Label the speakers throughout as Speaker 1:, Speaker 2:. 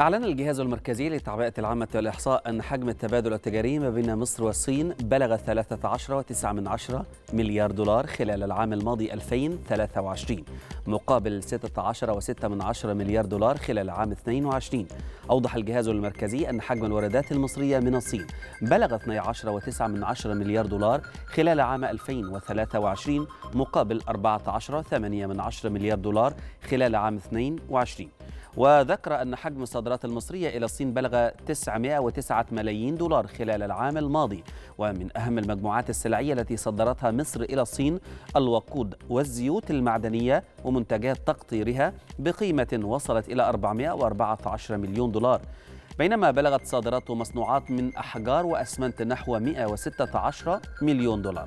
Speaker 1: أعلن الجهاز المركزي للتعبئة العامة والإحصاء أن حجم التبادل التجاري ما بين مصر والصين بلغ 13.9 مليار دولار خلال العام الماضي 2023 مقابل 16.6 مليار دولار خلال عام 22. أوضح الجهاز المركزي أن حجم الواردات المصرية من الصين بلغ 12.9 مليار دولار خلال عام 2023 مقابل 14.8 مليار دولار خلال عام 22. وذكر أن حجم الصادرات المصرية إلى الصين بلغ 909 ملايين دولار خلال العام الماضي. ومن أهم المجموعات السلعية التي صدرتها مصر إلى الصين الوقود والزيوت المعدنية ومنتجات تقطيرها بقيمة وصلت إلى 414 مليون دولار، بينما بلغت صادرات مصنوعات من أحجار وأسمنت نحو 116 مليون دولار.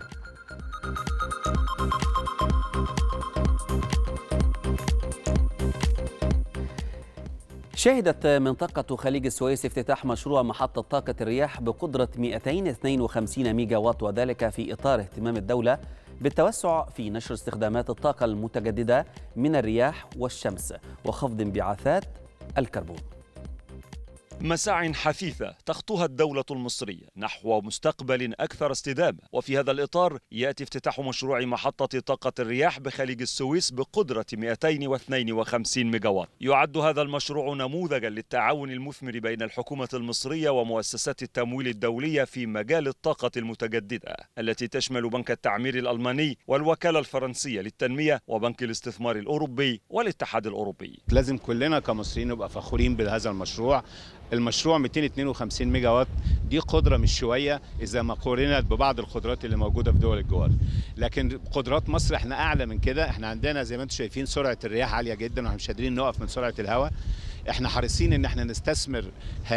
Speaker 1: شهدت منطقة خليج السويس افتتاح مشروع محطة طاقة الرياح بقدرة 252 ميجا وات، وذلك في إطار اهتمام الدولة بالتوسع في نشر استخدامات الطاقة المتجددة من الرياح والشمس وخفض انبعاثات الكربون.
Speaker 2: مساع حثيثة تخطوها الدولة المصرية نحو مستقبل أكثر استدامة، وفي هذا الإطار يأتي افتتاح مشروع محطة طاقة الرياح بخليج السويس بقدرة 252 ميجاوات. يعد هذا المشروع نموذجا للتعاون المثمر بين الحكومة المصرية ومؤسسات التمويل الدولية في مجال الطاقة المتجددة، التي تشمل بنك التعمير الألماني والوكالة الفرنسية للتنمية وبنك الاستثمار الأوروبي والاتحاد الأوروبي.
Speaker 3: لازم كلنا كمصريين نبقى فخورين بهذا المشروع. المشروع 252 ميجا وات دي قدرة مش شوية إذا ما قورنت ببعض القدرات اللي موجودة في دول الجوار، لكن قدرات مصر احنا أعلى من كده. احنا عندنا زي ما انتم شايفين سرعة الرياح عالية جدا واحنا مش قادرين نقف من سرعة الهواء. احنا حريصين ان احنا نستثمر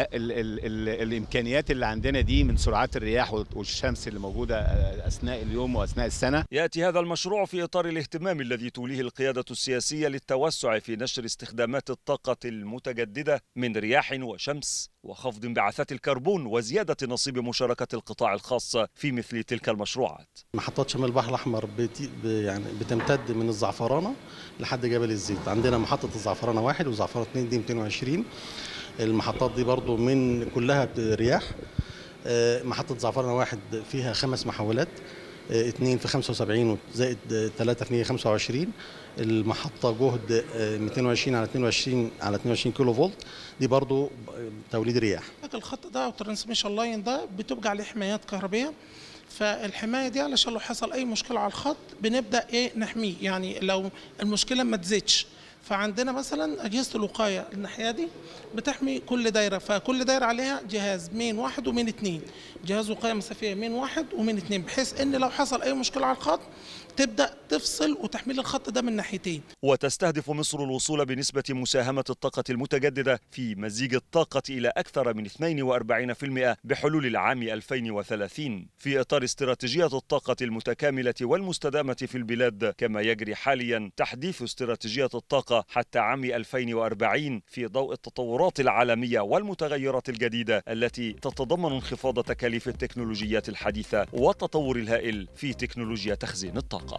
Speaker 3: الامكانيات اللي عندنا دي من سرعات الرياح والشمس اللي موجوده اثناء اليوم واثناء السنه.
Speaker 2: ياتي هذا المشروع في اطار الاهتمام الذي توليه القياده السياسيه للتوسع في نشر استخدامات الطاقه المتجدده من رياح وشمس وخفض انبعاثات الكربون وزياده نصيب مشاركه القطاع الخاص في مثل تلك المشروعات.
Speaker 4: محطات شمال البحر الاحمر بتمتد من الزعفرانه لحد جبل الزيت. عندنا محطه الزعفرانه 1 وزعفرانه 2 دي 220. المحطات دي برضو من كلها رياح. محطه زعفرانه 1 فيها 5 محولات، 2 في 75 زائد 3 في 125. المحطة جهد 220 على 22 كيلو فولت، دي برضو توليد رياح.
Speaker 5: الخط ده او الترانسميشن لاين ده بتبقى عليه حمايات كهربية، فالحماية دي علشان لو حصل اي مشكلة على الخط بنبدأ نحميه، يعني لو المشكلة ما تزيدش. فعندنا مثلا أجهزة الوقاية الناحية دي بتحمي كل دايرة، فكل دايرة عليها جهاز مين 1 ومين 2، جهاز وقاية مسافية مين 1 ومين 2، بحيث ان لو حصل اي مشكلة على الخط تبدأ تفصل وتحميل الخط ده من ناحيتين.
Speaker 2: وتستهدف مصر الوصول بنسبة مساهمة الطاقة المتجددة في مزيج الطاقة إلى أكثر من 42% بحلول العام 2030 في إطار استراتيجية الطاقة المتكاملة والمستدامة في البلاد، كما يجري حاليا تحديث استراتيجية الطاقة حتى عام 2040 في ضوء التطورات العالمية والمتغيرات الجديدة التي تتضمن انخفاض تكاليف التكنولوجيات الحديثة والتطور الهائل في تكنولوجيا تخزين الطاقة.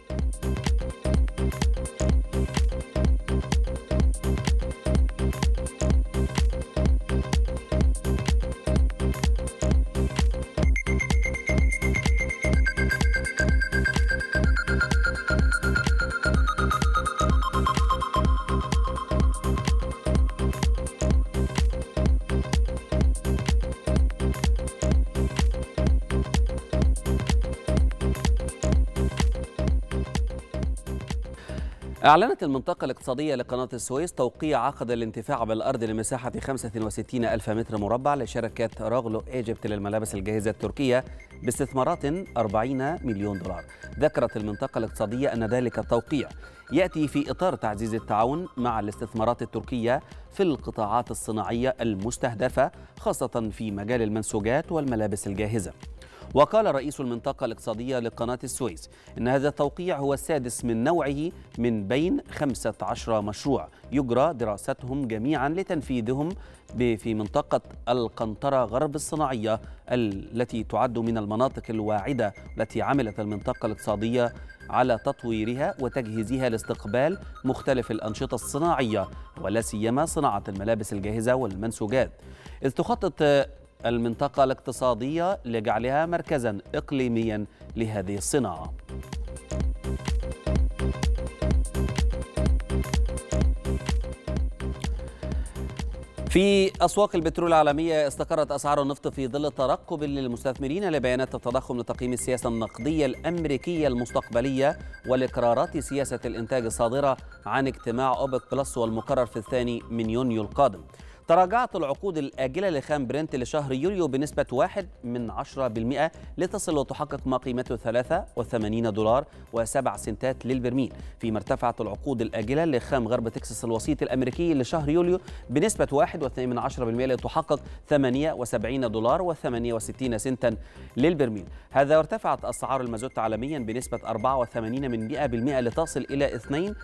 Speaker 1: أعلنت المنطقة الاقتصادية لقناة السويس توقيع عقد الانتفاع بالأرض لمساحة 65 ألف متر مربع لشركة راغلو إيجيبت للملابس الجاهزة التركية باستثمارات 40 مليون دولار. ذكرت المنطقة الاقتصادية أن ذلك التوقيع يأتي في إطار تعزيز التعاون مع الاستثمارات التركية في القطاعات الصناعية المستهدفة خاصة في مجال المنسوجات والملابس الجاهزة. وقال رئيس المنطقة الاقتصادية لقناة السويس إن هذا التوقيع هو السادس من نوعه من بين 15 مشروع يجرى دراستهم جميعا لتنفيذهم في منطقة القنطرة غرب الصناعية التي تعد من المناطق الواعدة التي عملت المنطقة الاقتصادية على تطويرها وتجهيزها لاستقبال مختلف الأنشطة الصناعية ولا سيما صناعة الملابس الجاهزة والمنسوجات، إذ تخطط المنطقة الاقتصادية لجعلها مركزا إقليميا لهذه الصناعة. في أسواق البترول العالمية استقرت أسعار النفط في ظل ترقب للمستثمرين لبيانات التضخم لتقييم السياسة النقدية الأمريكية المستقبلية والقرارات سياسة الإنتاج الصادرة عن اجتماع أوبك بلس والمقرر في 2 من يونيو القادم. تراجعت العقود الآجلة لخام برنت لشهر يوليو بنسبة 1% لتصل وتحقق ما قيمته $83.07 للبرميل، فيما ارتفعت العقود الآجلة لخام غرب تكساس الوسيط الأمريكي لشهر يوليو بنسبة 1.2% لتحقق $78.68 للبرميل. هذا وارتفعت أسعار المازوت عالميا بنسبة 84% لتصل إلى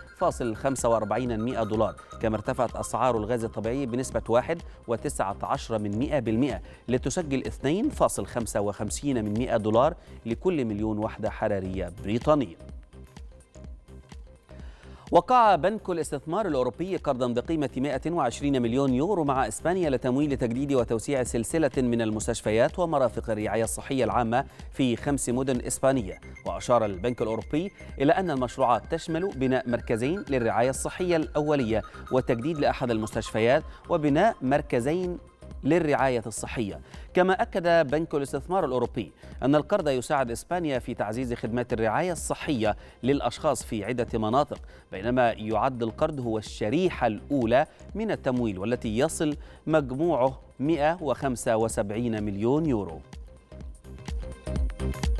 Speaker 1: $2.45، كما ارتفعت أسعار الغاز الطبيعي بنسبة 1.19% لتسجل $2.55 لكل مليون وحدة حرارية بريطانية. وقع بنك الاستثمار الأوروبي قرضا بقيمة 120 مليون يورو مع إسبانيا لتمويل تجديد وتوسيع سلسلة من المستشفيات ومرافق الرعاية الصحية العامة في 5 مدن إسبانية. وأشار البنك الأوروبي إلى أن المشروعات تشمل بناء مركزين للرعاية الصحية الأولية وتجديد لأحد المستشفيات وبناء مركزين للرعاية الصحية. كما أكد بنك الاستثمار الأوروبي أن القرض يساعد إسبانيا في تعزيز خدمات الرعاية الصحية للأشخاص في عدة مناطق، بينما يعد القرض هو الشريحة الأولى من التمويل والتي يصل مجموعه 175 مليون يورو.